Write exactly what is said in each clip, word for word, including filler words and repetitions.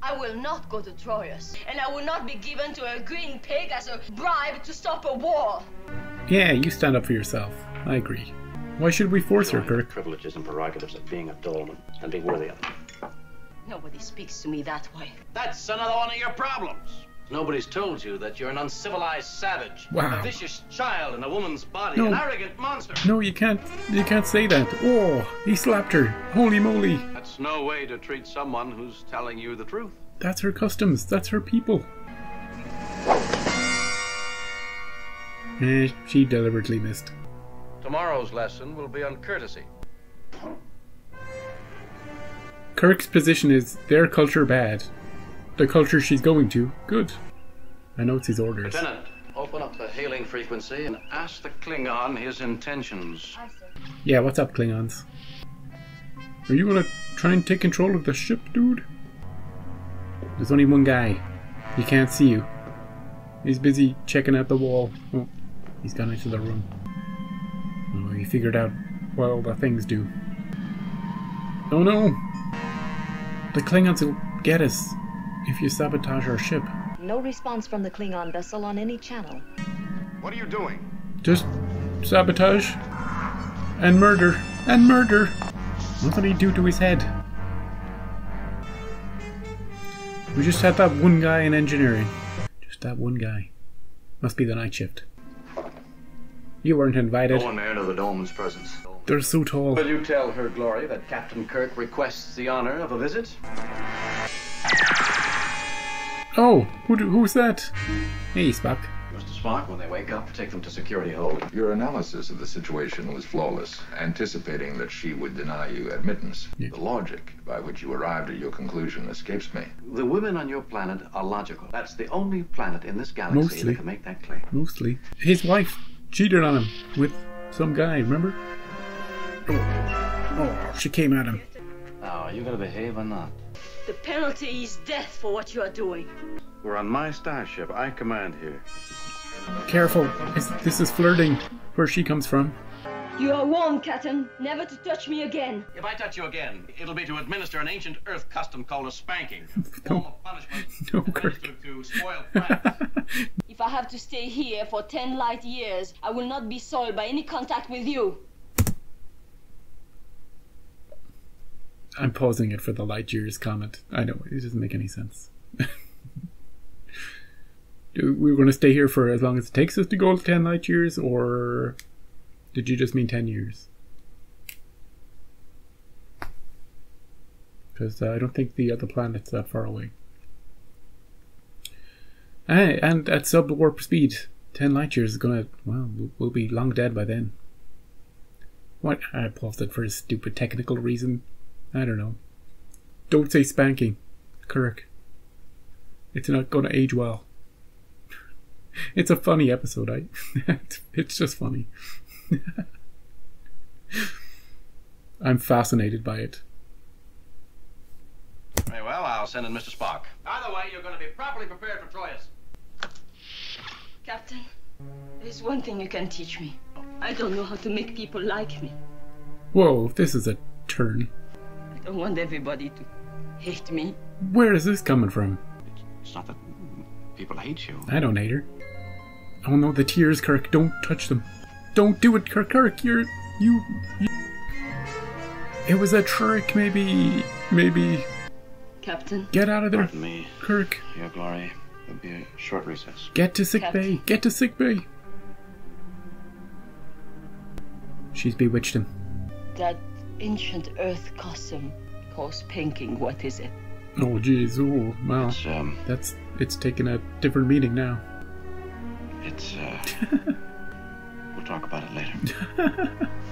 I will not go to Troyes, and I will not be given to a green pig as a bribe to stop a war. Yeah, you stand up for yourself. I agree. Why should we force her, Kirk? Privileges and prerogatives of being a dolman and be worthy of them. Nobody speaks to me that way. That's another one of your problems. Nobody's told you that you're an uncivilized savage, wow. a vicious child in a woman's body, no. an arrogant monster. No, you can't. You can't say that. Oh, he slapped her. Holy moly! That's no way to treat someone who's telling you the truth. That's her customs. That's her people. Eh, she deliberately missed. Tomorrow's lesson will be on courtesy. Kirk's position is their culture bad. The culture she's going to, good. I know it's his orders. Lieutenant, open up the hailing frequency and ask the Klingon his intentions. Yeah, what's up, Klingons? Are you gonna try and take control of the ship, dude? There's only one guy. He can't see you. He's busy checking out the wall. Oh, he's gone into the room. Oh, he figured out what all the things do. Oh no! The Klingons will get us if you sabotage our ship. No response from the Klingon vessel on any channel. What are you doing? Just sabotage and murder and murder. What did he do to his head? We just had that one guy in engineering. Just that one guy. Must be the night shift. You weren't invited. No one may enter the Dolman's presence. They're so tall. Will you tell Her Glory that Captain Kirk requests the honor of a visit? Oh, who do, who's that? Hey, Spock. Mister Spock, when they wake up, take them to security hold. Your analysis of the situation was flawless, anticipating that she would deny you admittance. Yeah. The logic by which you arrived at your conclusion escapes me. The women on your planet are logical. That's the only planet in this galaxy Mostly. that can make that claim. Mostly. His wife cheated on him with some guy, remember? Oh, oh she came at him. Now, are you going to behave or not? The penalty is death for what you are doing. We're on my starship. I command here. Careful, this, this is flirting where she comes from. You are warned, Captain, never to touch me again. If I touch you again, it'll be to administer an ancient Earth custom called a spanking. No. Form of punishment No, Kirk. administered to spoiled brats. If I have to stay here for ten light years, I will not be soiled by any contact with you. I'm pausing it for the light years comment. I know, it doesn't make any sense. We're going to stay here for as long as it takes us to go ten light years, or did you just mean ten years? Because uh, I don't think the other planet's that far away. Ah, and at sub-warp speed, ten light years is going to, well, we'll be long dead by then. What? I paused it for a stupid technical reason. I don't know. Don't say spanking, Kirk. It's not going to age well. It's a funny episode, I. It's just funny. I'm fascinated by it. Very well, I'll send in Mister Spock. Either way, you're going to be properly prepared for Troyes. Captain, there's one thing you can teach me. I don't know how to make people like me. Whoa, this is a turn. I don't want everybody to hate me. Where is this coming from? It's not that people hate you. I don't hate her. Oh no, the tears, Kirk. Don't touch them. Don't do it, Kirk. Kirk, you're... You... you... It was a trick, maybe... Maybe... Captain. Get out of there, Pardon me, Kirk. Your Glory. There'll be a short recess. Get to sick Captain. bay. Get to sick bay. She's bewitched him. That ancient Earth custom calls spanking. What is it? Oh, jeez. Oh, wow. It's, um... That's... It's taken a different meaning now. It's, uh... we'll talk about it later.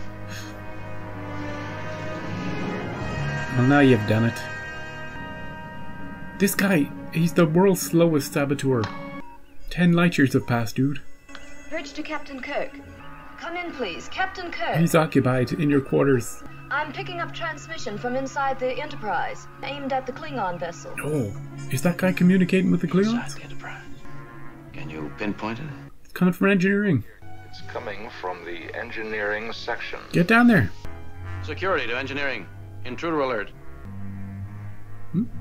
Well, now you've done it. This guy, he's the world's slowest saboteur. Ten light years have passed, dude. Bridge to Captain Kirk. Come in, please. Captain Kirk. He's occupied in your quarters. I'm picking up transmission from inside the Enterprise, aimed at the Klingon vessel. Oh, is that guy communicating with the Inside Klingons? the Enterprise. Can you pinpoint it? It's coming from engineering. It's coming from the engineering section. Get down there. Security to engineering. Intruder alert.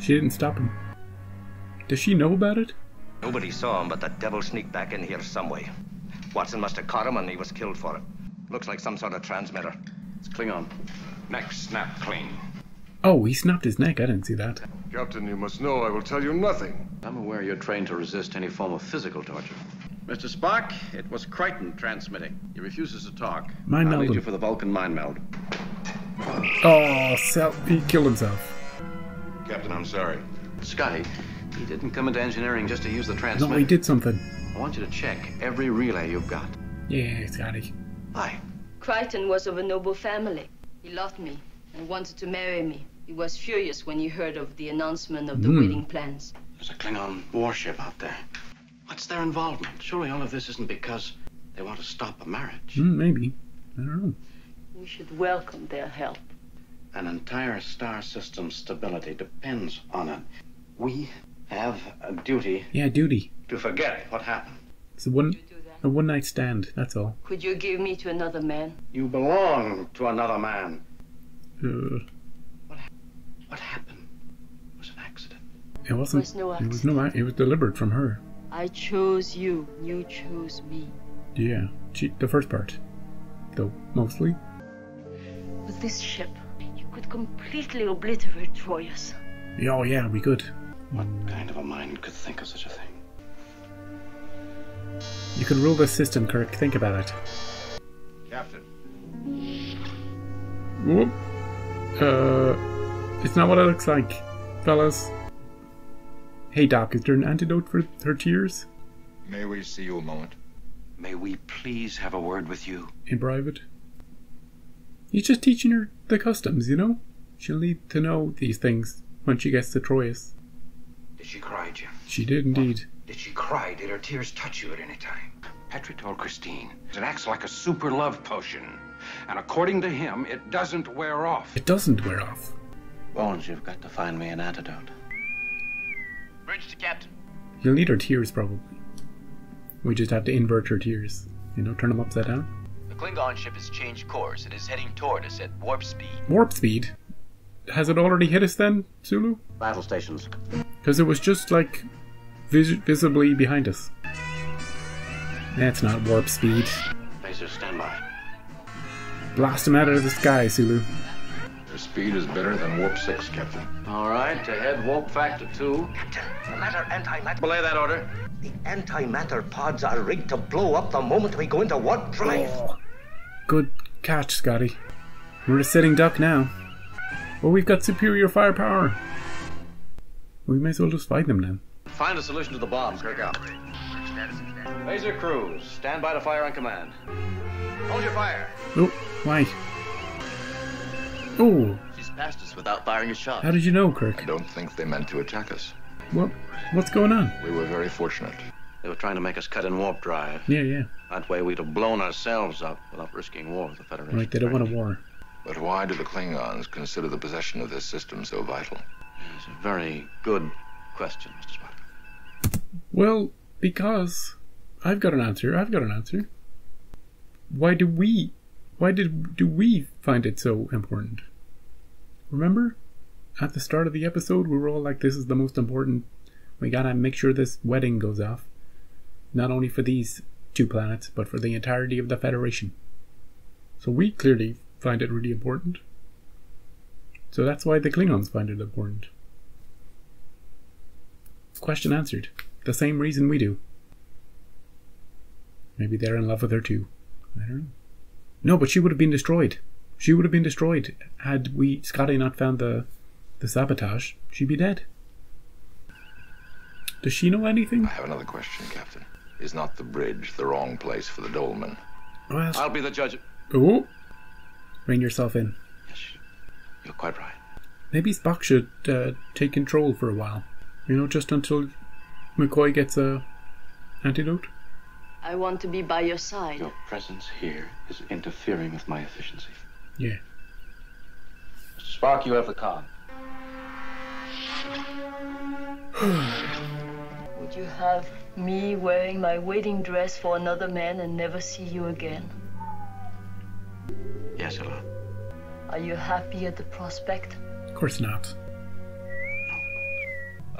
She didn't stop him. Does she know about it? Nobody saw him, but that devil sneaked back in here some way. Watson must have caught him and he was killed for it. Looks like some sort of transmitter. It's Klingon. Neck snapped clean. Oh, he snapped his neck. I didn't see that. Captain, you must know I will tell you nothing. I'm aware you're trained to resist any form of physical torture. Mister Spock, it was Crichton transmitting. He refuses to talk. Mind I'll meld lead him. you for the Vulcan mind meld. Oh, self, he killed himself. Captain, I'm sorry. Scotty, he didn't come into engineering just to use the No, transmitter. he did something. I want you to check every relay you've got. Yeah, Scotty. Why? Crichton was of a noble family. He loved me and wanted to marry me. He was furious when he heard of the announcement of the Mm. wedding plans. There's a Klingon warship out there. What's their involvement? Surely all of this isn't because they want to stop a marriage. Mm, maybe. I don't know. We should welcome their help. An entire star system's stability depends on it. We have a duty Yeah, duty. to forget what happened. It's a one, Could you do that? a one night stand. That's all. Could you give me to another man? You belong to another man. Uh, What happened was an accident. it wasn't. was no it was no. ac- It was deliberate from her. I chose you. You chose me. Yeah, she, the first part, though mostly. With this ship, you could completely obliterate Troyes. Yeah, oh yeah, we could. What kind of a mind could think of such a thing? You could rule the system, Kirk. Think about it. Captain. Whoop. Uh, it's not what it looks like, fellas. Hey, Doc, is there an antidote for her tears May we see you a moment? May we please have a word with you? in private? He's just teaching her the customs, you know? She'll need to know these things when she gets to Troyes. Did she cry, Jim? She did indeed. Did she cry? Did her tears touch you at any time? Petrie told Christine it acts like a super love potion. And according to him, it doesn't wear off. It doesn't wear off. Bones, you've got to find me an antidote. Bridge to Captain. You'll need her tears, probably. We just have to invert her tears. You know, turn them upside down. The Klingon ship has changed course. It is heading toward us at warp speed. Warp speed? Has it already hit us then, Sulu? Battle stations. Because it was just, like, vis visibly behind us. That's not warp speed. Lasers, stand by. Blast him out of the sky, Sulu. Your speed is better than warp six, Captain. All right, to head warp factor two. Captain, the matter antimatter. Belay that order. The antimatter pods are rigged to blow up the moment we go into warp drive. Oh. Good catch, Scotty. We're a sitting duck now. Well, we've got superior firepower. We may as well just fight them then. Find a solution to the bomb, Kirk out. Laser crews, stand by to fire on command. Hold your fire. Oh, why? Oh, She's passed us without firing a shot. how did you know, I Kirk? don't think they meant to attack us. What? What's going on? We were very fortunate. They were trying to make us cut in warp drive. Yeah, yeah. That way we'd have blown ourselves up without risking war with the Federation. Right, they don't want a war. But why do the Klingons consider the possession of this system so vital? It's a very good question, Mister Spock. Well, because I've got an answer. I've got an answer. Why do we? Why did do we find it so important? Remember, at the start of the episode, we were all like, "This is the most important. We gotta make sure this wedding goes off, not only for these two planets, but for the entirety of the Federation." So we clearly find it really important. So that's why the Klingons find it important. Question answered. The same reason we do. Maybe they're in love with her too. I don't know. No, but she would have been destroyed. She would have been destroyed had we Scotty not found the the sabotage. She'd be dead. Does she know anything? I have another question, Captain. Is not the bridge the wrong place for the Dolmen? Well, I'll be the judge. oh, rein yourself in. Yes, you're quite right. Maybe Spock should uh, take control for a while. You know, just until McCoy gets a antidote. I want to be by your side. Your presence here is interfering with my efficiency. Yeah. Mister Spock, you have the con. Would you have me wearing my wedding dress for another man and never see you again? Yes, Elon. Are you happy at the prospect? Of course not.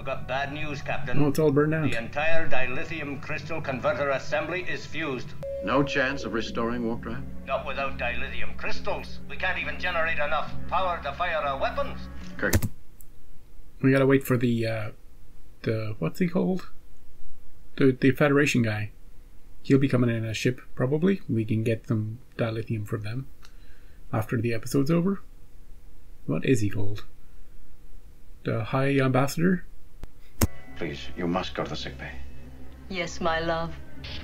I've got bad news, Captain. Oh, it's all burned out. The entire dilithium crystal converter assembly is fused. No chance of restoring warp drive? Not without dilithium crystals. We can't even generate enough power to fire our weapons. Kirk. We gotta wait for the, uh, the, what's he called? The, the Federation guy. He'll be coming in a ship, probably. We can get some dilithium from them after the episode's over. What is he called? The High Ambassador? Please, you must go to the sickbay. Yes, my love.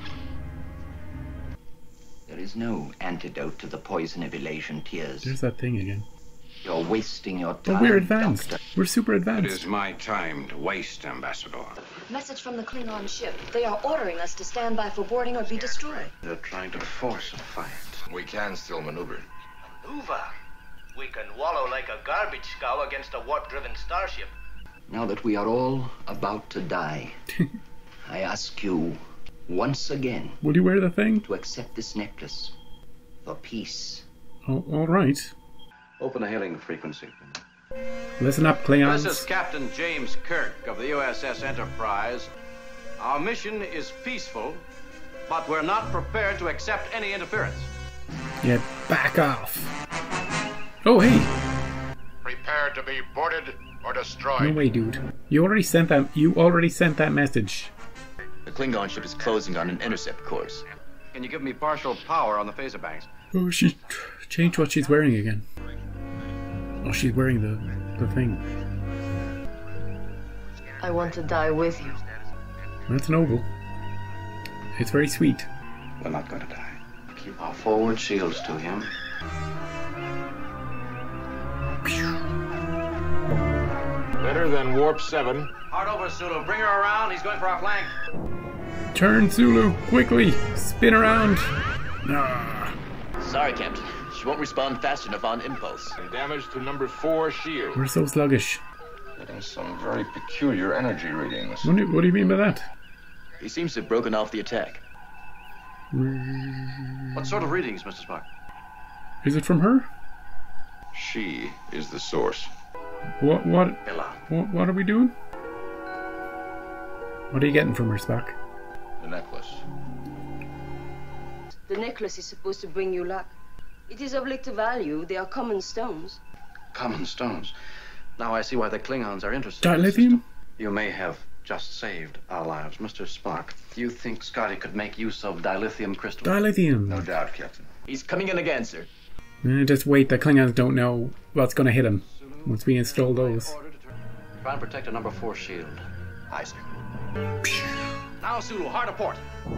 There is no antidote to the poison of elation tears. There's that thing again. You're wasting your time. Oh, we're advanced. Doctor. We're super It advanced. is my time to waste, Ambassador. Message from the Klingon ship. They are ordering us to stand by for boarding or be destroyed. They're trying to force a fight. We can still maneuver. Maneuver? We can wallow like a garbage scow against a warp-driven starship. Now that we are all about to die, I ask you once again Will you wear the thing? to accept this necklace for peace. Oh, alright. Open a hailing frequency. Listen up, This is Klingons. Captain James Kirk of the U S S Enterprise. Our mission is peaceful, but we're not prepared to accept any interference. Yeah, back off. Oh, hey. Prepare to be boarded or destroyed. No way, dude. You already sent that. You already sent that message. The Klingon ship is closing on an intercept course. Can you give me partial power on the phaser banks? Oh, she changed what she's wearing again. Oh, she's wearing the the thing. I want to die with you. That's noble. It's very sweet. We're not going to die. Keep our forward shields to him. Better than warp seven. Hard over, Sulu. Bring her around. He's going for our flank. Turn, Zulu, quickly. Spin around. Ah. Sorry, Captain. She won't respond fast enough on impulse. And damage to number four shield. We're so sluggish. Getting some very peculiar energy readings. What do, what do you mean by that? He seems to have broken off the attack. What sort of readings, Mister Spock? Is it from her? She is the source. What what Bella. what, what are we doing? What are you getting from her, Spock? The necklace. The necklace is supposed to bring you luck. It is of little value. They are common stones. Common stones. Now I see why the Klingons are interested in this Dilithium? system. You may have just saved our lives. Mister Spock, do you think Scotty could make use of dilithium crystals? Dilithium. No doubt, Captain. He's coming in again, sir. Eh, just wait, the Klingons don't know what's gonna hit them once we install those. Try and protect a number four shield. Aye, sir. Now, Sulu, hard aport.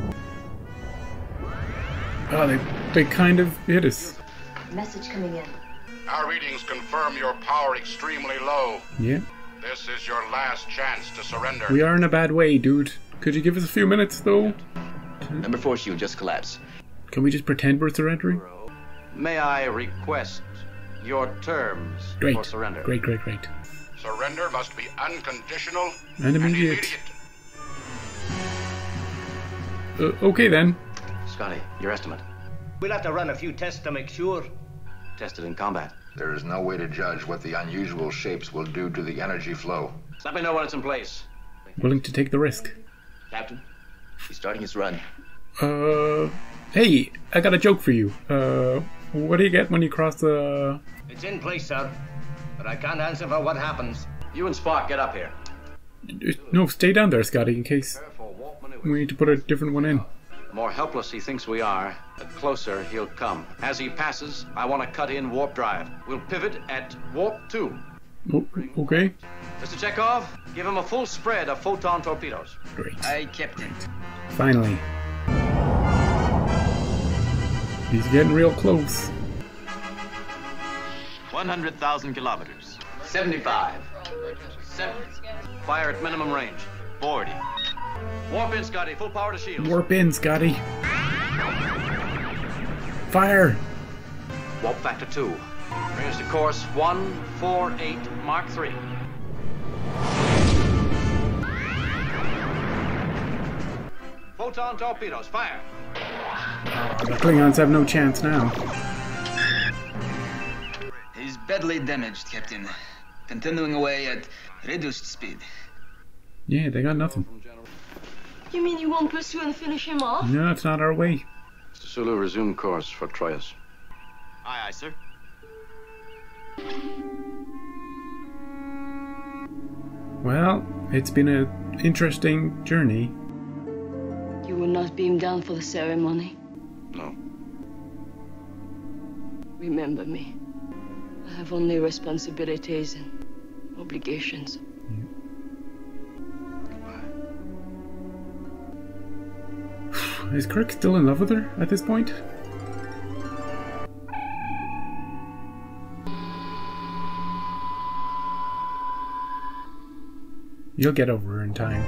Oh, they they kind of hit us. Message coming in. Our readings confirm your power extremely low. Yeah, This is your last chance to surrender. we are in a bad way, dude. Could you give us a few minutes, though? Number four shield just collapsed. Can we just pretend we're surrendering? May I request your terms Great, for surrender? great, great, great. Surrender must be unconditional And immediate. Uh, okay then. Scotty, your estimate. We'll have to run a few tests to make sure. Tested in combat. There is no way to judge what the unusual shapes will do to the energy flow. Let me know when it's in place. Willing to take the risk. Captain, he's starting his run. Uh, hey, I got a joke for you. Uh, what do you get when you cross the... It's in place, sir. But I can't answer for what happens. You and Spock, get up here. No, stay down there, Scotty, in case Careful, warp maneuvers. we need to put a different one in. The more helpless he thinks we are, the closer he'll come. As he passes, I want to cut in warp drive. We'll pivot at warp two. Oh, okay. Mister Chekhov, give him a full spread of photon torpedoes. Great. Aye, Captain. Finally. He's getting real close. one hundred thousand kilometers. seventy-five. Seven. Fire at minimum range. forty. Warp in, Scotty. Full power to shields. Warp in, Scotty. Fire! Warp factor two. Bring us to course one four eight Mark three. Photon torpedoes, fire. The Klingons have no chance now. He's badly damaged, Captain. Continuing away at reduced speed. Yeah, they got nothing. You mean you won't pursue and finish him off? No, it's not our way. Mister Sulu, resume course for Troyes. Aye, aye, sir. Well, it's been an interesting journey. You will not beam down for the ceremony. No. Remember me. I have only responsibilities and obligations. Is Kirk still in love with her at this point? You'll get over her in time.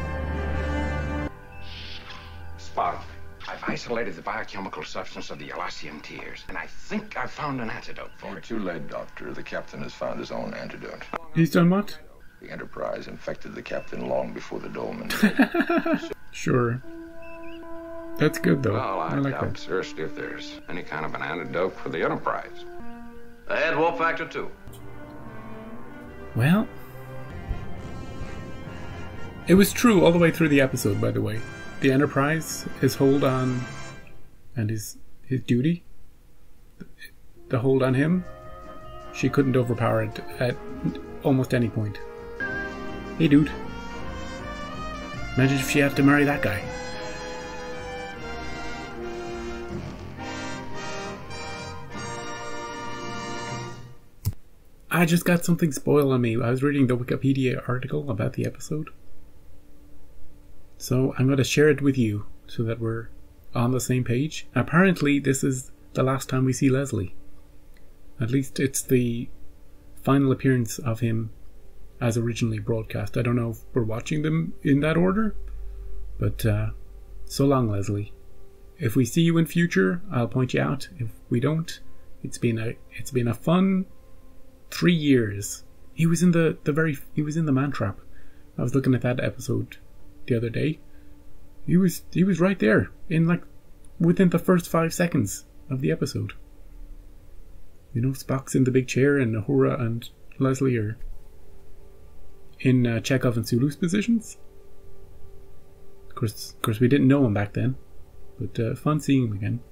Spock, I've isolated the biochemical substance of the Elassian tears, and I think I've found an antidote for You're it. too late, Doctor. The captain has found his own antidote. He's done what? The Enterprise infected the captain long before the Dolman. Sure. That's good, though. Well, I, I like doubt that. seriously if there's any kind of an antidote for the Enterprise. Ahead, warp factor two. Well, it was true all the way through the episode, by the way. The Enterprise, his hold on, and his his duty, the hold on him, she couldn't overpower it at almost any point. Hey, dude. Imagine if she had to marry that guy. I just got something spoiled on me. I was reading the Wikipedia article about the episode. So I'm going to share it with you so that we're on the same page. Apparently this is the last time we see Leslie. At least it's the final appearance of him as originally broadcast. I don't know if we're watching them in that order, but uh, so long, Leslie. If we see you in future, I'll point you out. If we don't, it's been a it's been a fun three years. He was in the, the very he was in the Man Trap. I was looking at that episode the other day. He was he was right there in like within the first five seconds of the episode. You know, Spock's in the big chair and Uhura and Leslie are in uh, Chekhov and Sulu's positions. Of course, of course, we didn't know him back then, but uh, fun seeing him again.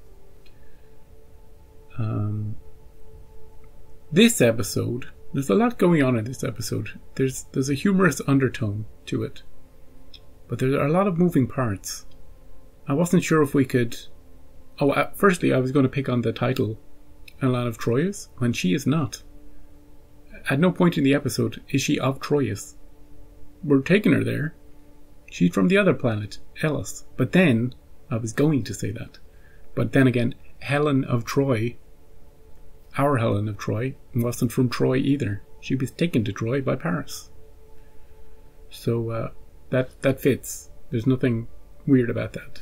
Um, this episode, there's a lot going on in this episode. There's there's a humorous undertone to it, but there are a lot of moving parts. I wasn't sure if we could. Oh, uh, firstly, I was going to pick on the title, Elan of Troyes, when she is not. At no point in the episode is she of Troyes. We're taking her there. She's from the other planet, Ellis. But then, I was going to say that. But then again, Helen of Troy, our Helen of Troy, wasn't from Troy either. She was taken to Troy by Paris. So, uh, that, that fits. There's nothing weird about that.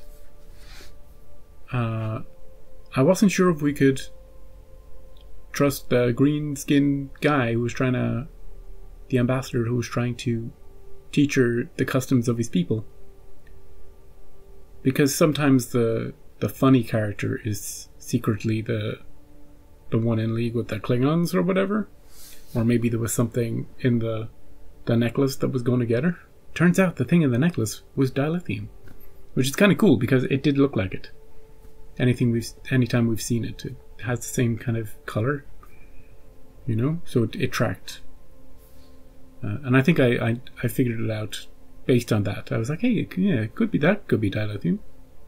Uh, I wasn't sure if we could trust the green-skinned guy who was trying to, the ambassador who was trying to teach her the customs of his people, because sometimes the the funny character is secretly the the one in league with the Klingons or whatever, or maybe there was something in the the necklace that was going to get her. Turns out the thing in the necklace was dilithium, which is kind of cool because it did look like it. Anything we've anytime we've seen it, it has the same kind of color, you know, so it, it tracked. Uh, and I think I, I, I figured it out based on that. I was like, hey, it, yeah, it could be that, could be dilithium.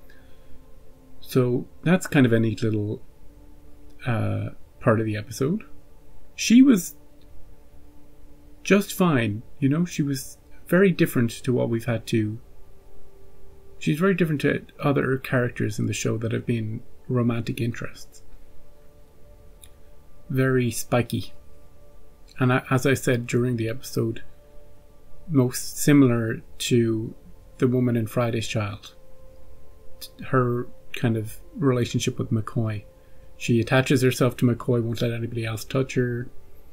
So that's kind of a neat little uh, part of the episode. She was just fine, you know, she was very different to what we've had to. She's very different to other characters in the show that have been romantic interests. Very spiky. And I, as I said during the episode, most similar to the woman in Friday's Child. Her kind of relationship with McCoy. She attaches herself to McCoy, won't let anybody else touch her.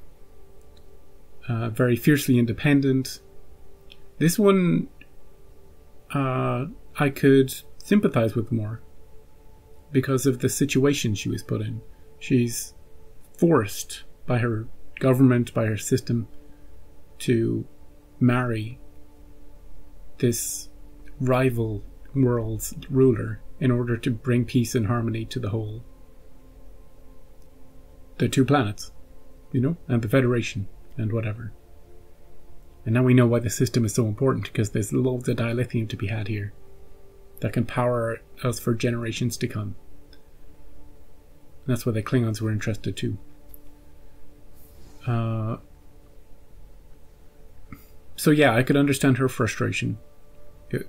Uh, very fiercely independent. This one, uh, I could sympathize with more because of the situation she was put in. She's forced by her government, by her system, to marry this rival world's ruler in order to bring peace and harmony to the whole. The two planets, you know, and the Federation and whatever. And now we know why the system is so important, because there's loads of dilithium to be had here that can power us for generations to come. And that's why the Klingons were interested too. Uh, so yeah, I could understand her frustration. It,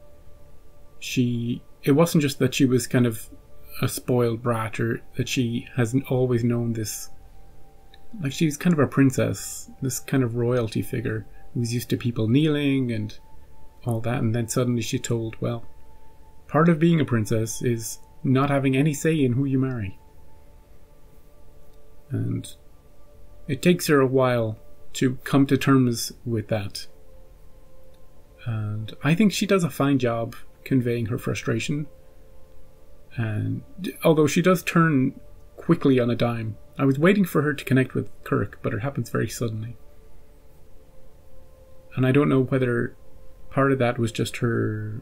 she, it wasn't just that she was kind of a spoiled brat, or that she hasn't always known this. Like, she's kind of a princess, this kind of royalty figure who's used to people kneeling and all that, and then suddenly she's told, well, part of being a princess is not having any say in who you marry. And it takes her a while to come to terms with that. And I think she does a fine job conveying her frustration. And although she does turn quickly on a dime, I was waiting for her to connect with Kirk, but it happens very suddenly. And I don't know whether part of that was just her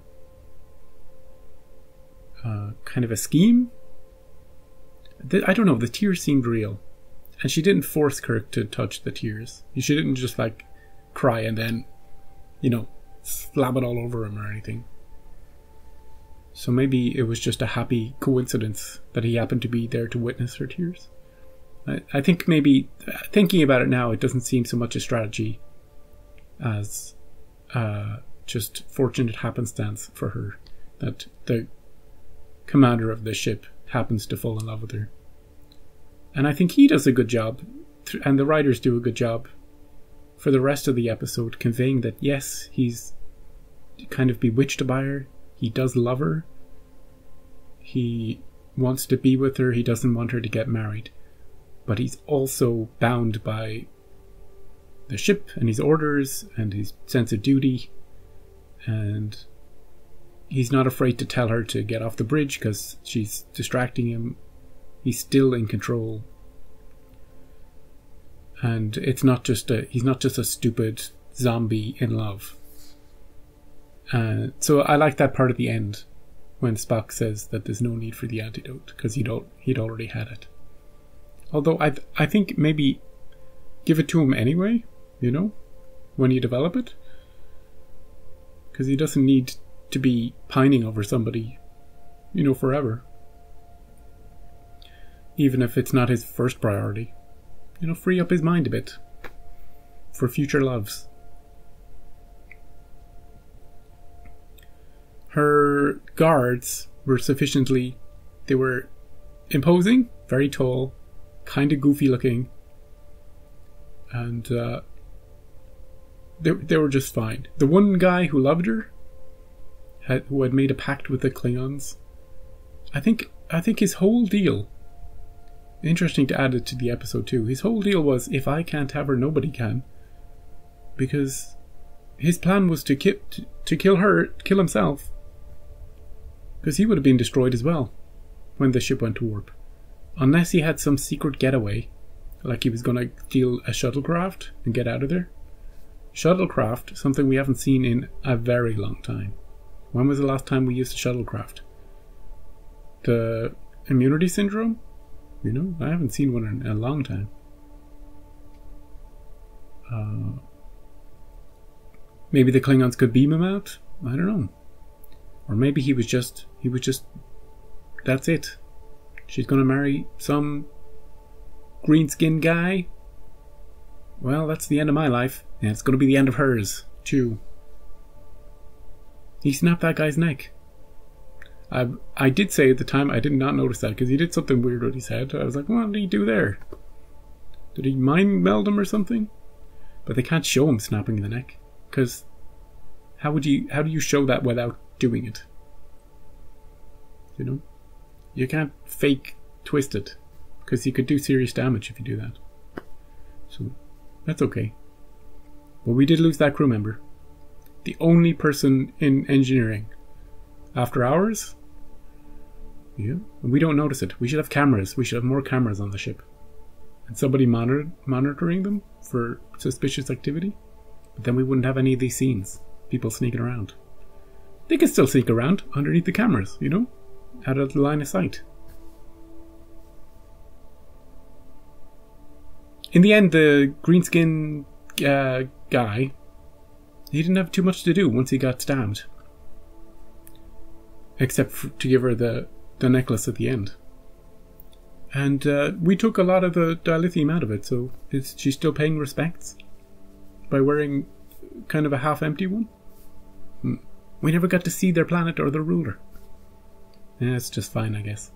uh, kind of a scheme. I don't know, the tears seemed real. And she didn't force Kirk to touch the tears. She didn't just like cry and then, you know, slap it all over him or anything. So maybe it was just a happy coincidence that he happened to be there to witness her tears. I, I think maybe, thinking about it now, it doesn't seem so much a strategy as uh, just fortunate happenstance for her that the commander of the ship happens to fall in love with her. And I think he does a good job, and the writers do a good job for the rest of the episode, conveying that yes, he's kind of bewitched by her. He does love her. He wants to be with her. He doesn't want her to get married. But he's also bound by the ship and his orders and his sense of duty. And he's not afraid to tell her to get off the bridge because she's distracting him. He's still in control. And it's not just a, he's not just a stupid zombie in love. Uh, so I like that part at the end when Spock says that there's no need for the antidote because he'd, al- he'd already had it. Although I th- I think maybe give it to him anyway, you know, when you develop it. Because he doesn't need to be pining over somebody, you know, forever. Even if it's not his first priority. You know, free up his mind a bit for future loves. Her guards were sufficiently, they were imposing, very tall, kind of goofy looking, and uh, they, they were just fine. The one guy who loved her, had, who had made a pact with the Klingons, I think I think his whole deal, interesting to add it to the episode too, his whole deal was, if I can't have her, nobody can. Because his plan was to, ki- to, to kill her, kill himself. Because he would have been destroyed as well when the ship went to warp. Unless he had some secret getaway, like he was going to steal a shuttlecraft and get out of there. Shuttlecraft, something we haven't seen in a very long time. When was the last time we used a shuttlecraft? The immunity syndrome? You know, I haven't seen one in a long time. Uh, maybe the Klingons could beam him out? I don't know. Or maybe he was just, he was just, that's it. She's going to marry some green-skinned guy. Well, that's the end of my life. And it's going to be the end of hers, too. He snapped that guy's neck. I I did say at the time I did not notice that because he did something weird with his head. I was like, what did he do there? Did he mind meld him or something? But they can't show him snapping the neck because how would you how do you show that without doing it? You know, you can't fake twist it because you could do serious damage if you do that. So that's okay. But we did lose that crew member, the only person in engineering. After hours? Yeah. And we don't notice it. We should have cameras. We should have more cameras on the ship. And somebody monitor- monitoring them for suspicious activity. But then we wouldn't have any of these scenes. people sneaking around. They can still sneak around underneath the cameras, you know? Out of the line of sight. In the end, the greenskin uh, guy, he didn't have too much to do once he got stabbed. Except for, to give her the, the necklace at the end. And uh, we took a lot of the dilithium out of it, so is she still paying respects? By wearing kind of a half-empty one? Hmm. We never got to see their planet or their ruler. Yeah, it's just fine, I guess.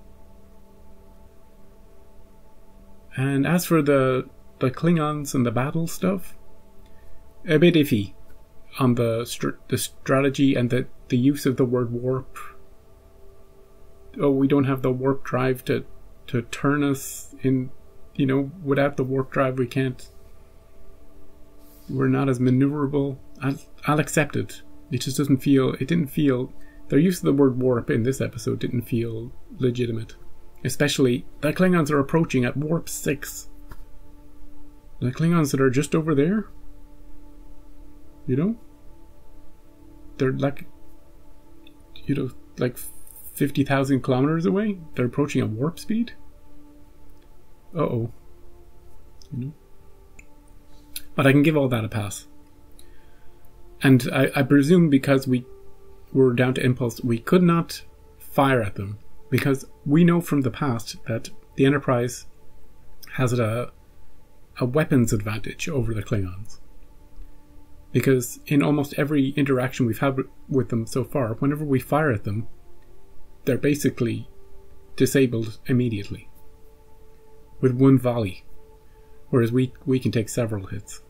And as for the the Klingons and the battle stuff, a bit iffy on the str the strategy and the the use of the word warp. Oh, we don't have the warp drive to to turn us in. You know, without the warp drive, we can't. We're not as maneuverable. I'll, I'll accept it. It just doesn't feel. It didn't feel. Their use of the word warp in this episode didn't feel legitimate. Especially, the Klingons are approaching at warp six. The Klingons that are just over there? You know? They're like, you know, like fifty thousand kilometers away? They're approaching at warp speed? Uh-oh. You know? But I can give all that a pass. And I, I presume because we were down to impulse, we could not fire at them. Because we know from the past that the Enterprise has a, a weapons advantage over the Klingons. Because in almost every interaction we've had with them so far, whenever we fire at them, they're basically disabled immediately. With one volley. Whereas we, we can take several hits.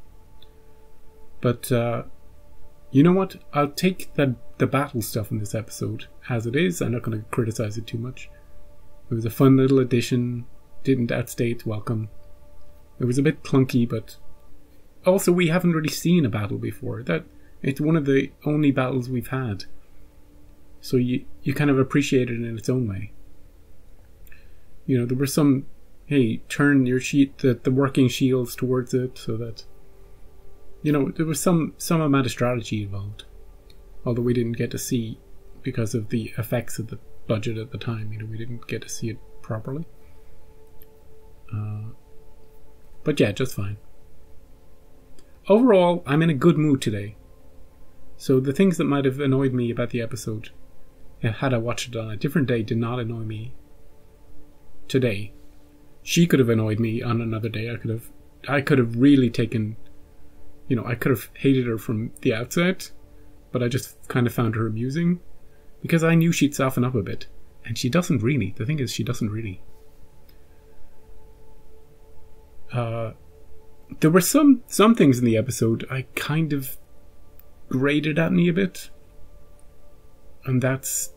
But, uh, you know what? I'll take the, the battle stuff in this episode as it is. I'm not going to criticize it too much. It was a fun little addition. Didn't outstay its welcome. It was a bit clunky, but also we haven't really seen a battle before. That it's one of the only battles we've had. So you, you kind of appreciate it in its own way. You know, there were some, hey, turn your sheet, the, the working shields towards it so that, you know, there was some, some amount of strategy involved. Although we didn't get to see, because of the effects of the budget at the time, you know, we didn't get to see it properly. Uh, but yeah, just fine. Overall, I'm in a good mood today. So the things that might have annoyed me about the episode, had I watched it on a different day, did not annoy me today. She could have annoyed me on another day. I could have, I could have really taken, you know, I could have hated her from the outset, but I just kind of found her amusing because I knew she'd soften up a bit, and she doesn't really. The thing is, she doesn't really. Uh, there were some some things in the episode I kind of grated at me a bit, and that's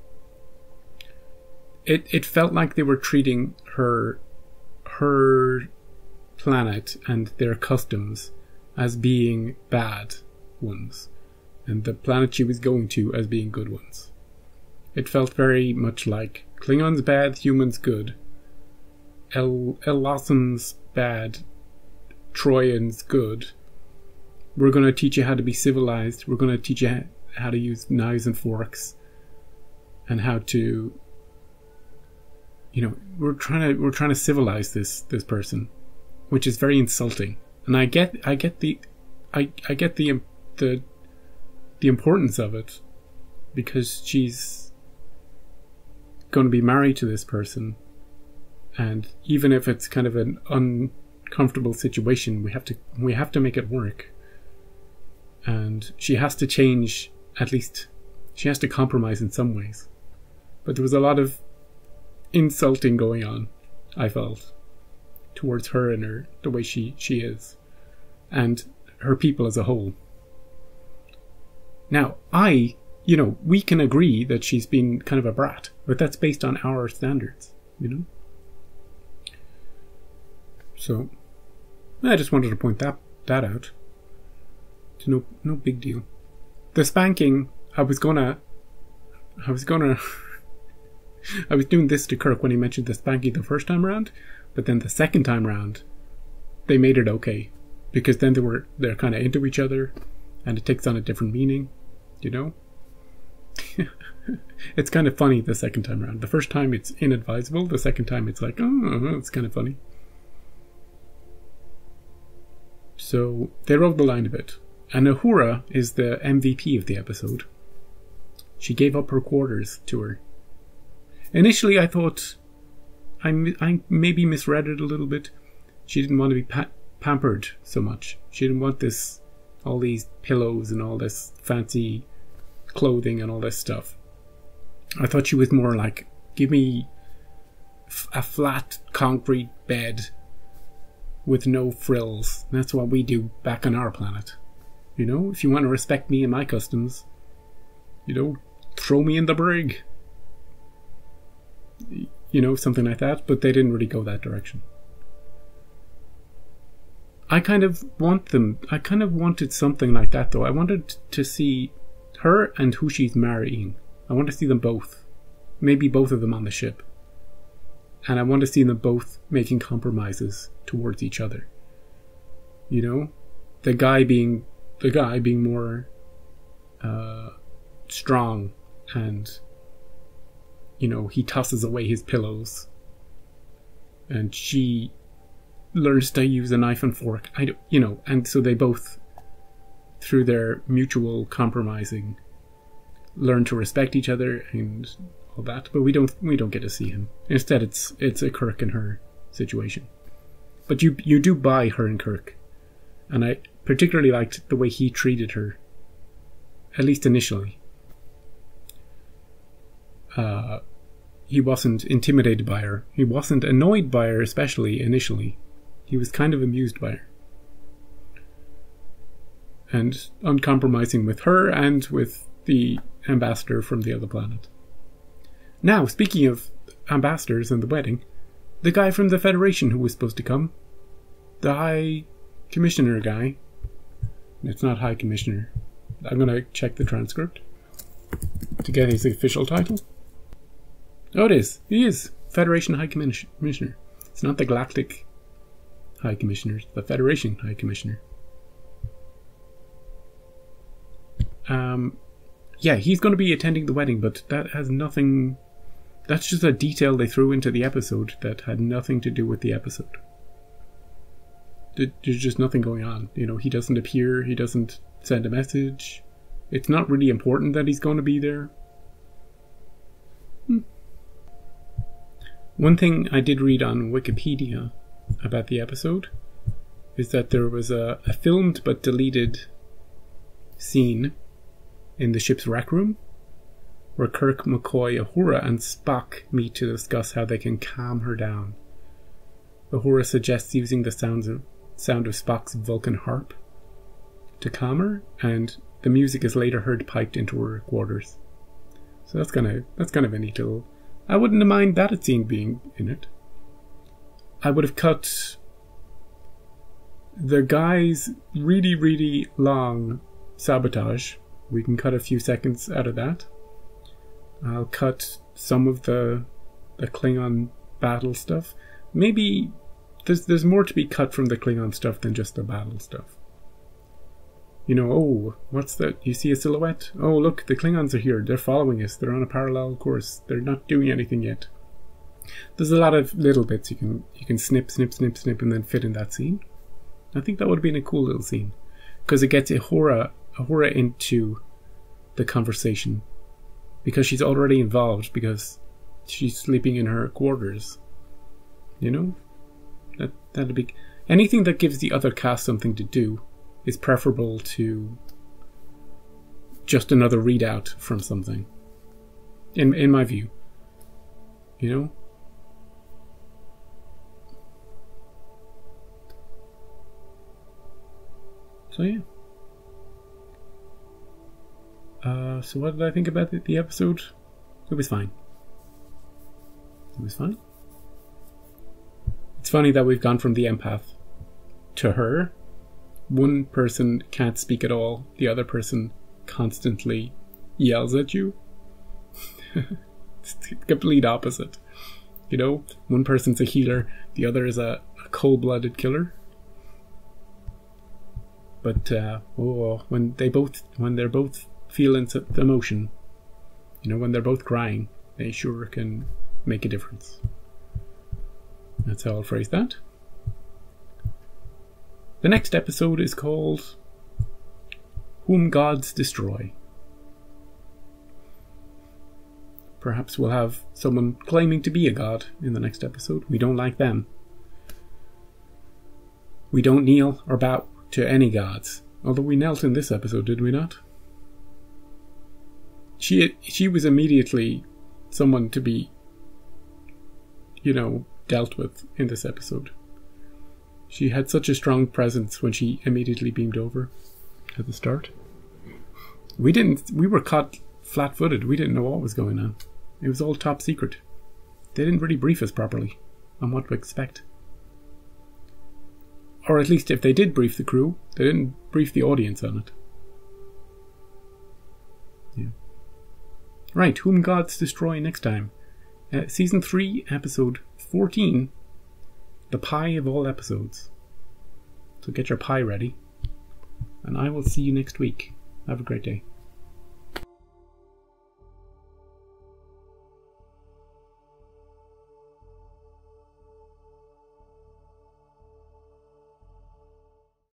it. It felt like they were treating her her planet and their customs as being bad ones, and the planet she was going to as being good ones. It felt very much like Klingons bad, humans good. El Elosans bad, Troyans good. We're going to teach you how to be civilized. We're going to teach you how to use knives and forks, and how to, you know, we're trying to we're trying to civilize this this person, which is very insulting. And I get I get the I I get the the the importance of it, because she's going to be married to this person, and even if it's kind of an uncomfortable situation, we have to we have to make it work. And she has to change, at least she has to compromise in some ways. But there was a lot of insulting going on, I felt, towards her and her the way she, she is, and her people as a whole. Now, I, you know, we can agree that she's been kind of a brat, but that's based on our standards, you know? So, I just wanted to point that, that out. It's no, no big deal. The spanking, I was gonna, I was gonna, I was doing this to Kirk when he mentioned the spanking the first time around, but then the second time around, they made it okay, because then they were, they're kind of into each other, and it takes on a different meaning. You know? It's kind of funny the second time around. The first time it's inadvisable. The second time it's like, oh, it's kind of funny. So they rode the line a bit. And Uhura is the M V P of the episode. She gave up her quarters to her. Initially I thought, I, I maybe misread it a little bit. She didn't want to be pa- pampered so much. She didn't want this, all these pillows and all this fancy clothing and all this stuff. I thought she was more like, give me f- a flat concrete bed with no frills. That's what we do back on our planet. You know, if you want to respect me and my customs, you know, throw me in the brig. You know, something like that. But they didn't really go that direction. I kind of want them, I kind of wanted something like that though. I wanted to see her and who she's marrying. I want to see them both. Maybe both of them on the ship. And I want to see them both making compromises towards each other. You know? The guy being the guy being more uh, strong, and you know, he tosses away his pillows. And she learns to use a knife and fork. I don't, you know, and so they both, through their mutual compromising, learn to respect each other and all that. But we don't we don't get to see him. Instead, it's it's a Kirk and her situation. But you you do buy her and Kirk, and I particularly liked the way he treated her. At least initially, uh, he wasn't intimidated by her. He wasn't annoyed by her, especially initially. He was kind of amused by her. And uncompromising with her and with the ambassador from the other planet. Now, speaking of ambassadors and the wedding, the guy from the Federation who was supposed to come, the High Commissioner guy, it's not High Commissioner, I'm going to check the transcript to get his official title. Oh, it is. He is Federation High Commissioner. It's not the Galactic High Commissioner, it's the Federation High Commissioner. Um, yeah, he's going to be attending the wedding, but that has nothing... That's just a detail they threw into the episode that had nothing to do with the episode. There's just nothing going on. You know, he doesn't appear, he doesn't send a message. It's not really important that he's going to be there. Hmm. One thing I did read on Wikipedia about the episode is that there was a, a filmed but deleted scene in the ship's rec room where Kirk, McCoy, Uhura and Spock meet to discuss how they can calm her down. Uhura suggests using the sounds of, sound of Spock's Vulcan harp to calm her, and the music is later heard piped into her quarters. So that's kind of that's kind of a neat little... I wouldn't have minded that scene being in it. I would have cut the guy's really, really long sabotage. We can cut a few seconds out of that. I'll cut some of the the Klingon battle stuff. Maybe there's there's more to be cut from the Klingon stuff than just the battle stuff. You know, oh, what's that? You see a silhouette? Oh, look, the Klingons are here. They're following us. They're on a parallel course. They're not doing anything yet. There's a lot of little bits you can you can snip, snip, snip, snip, and then fit in that scene. I think that would have been a cool little scene, because it gets Uhura, Uhura into the conversation, because she's already involved, because she's sleeping in her quarters. You know, that that'd be anything that gives the other cast something to do is preferable to just another readout from something. In in my view, you know. So yeah. Uh, so what did I think about the, the episode? It was fine. It was fine. It's funny that we've gone from the empath to her. One person can't speak at all. The other person constantly yells at you. It's the complete opposite. You know, one person's a healer, the other is a, a cold-blooded killer. But uh, oh, when they both, when they're both feelings of the emotion, you know, when they're both crying, they sure can make a difference. That's how I'll phrase that. The next episode is called Whom Gods Destroy. Perhaps we'll have someone claiming to be a god in the next episode. We don't like them. We don't kneel or bow to any gods. Although we knelt in this episode, did we not? She she was immediately someone to be, you know, dealt with in this episode. She had such a strong presence when she immediately beamed over at the start. We didn't, we were caught flat-footed. We didn't know what was going on. It was all top secret. They didn't really brief us properly on what to expect. Or at least if they did brief the crew, they didn't brief the audience on it. Yeah. Right, Whom Gods Destroy next time. Uh, season three, episode fourteen. The pie of all episodes. So get your pie ready. And I will see you next week. Have a great day.